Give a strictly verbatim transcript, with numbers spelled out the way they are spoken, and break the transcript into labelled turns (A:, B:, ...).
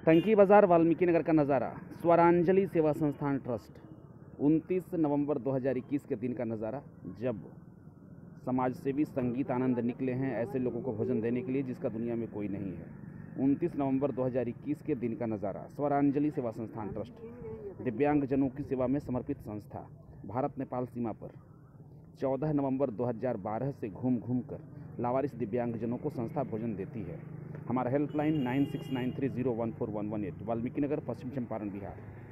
A: टंकी बाजार वाल्मीकि नगर का नज़ारा। स्वरांजलि सेवा संस्थान ट्रस्ट। उनतीस नवंबर दो हज़ार इक्कीस के दिन का नज़ारा, जब समाजसेवी संगीत आनंद निकले हैं ऐसे लोगों को भोजन देने के लिए जिसका दुनिया में कोई नहीं है। उनतीस नवंबर दो हज़ार इक्कीस के दिन का नज़ारा। स्वरांजलि सेवा संस्थान ट्रस्ट दिव्यांगजनों की सेवा में समर्पित संस्था, भारत नेपाल सीमा पर। चौदह नवंबर दो हज़ार बारह से घूम घूम कर लावारिस दिव्यांगजनों को संस्था भोजन देती है। हमारा helpline nine six nine three zero one four one one eight, Valmiki Nagar, पश्चिम चंपारण, बिहार।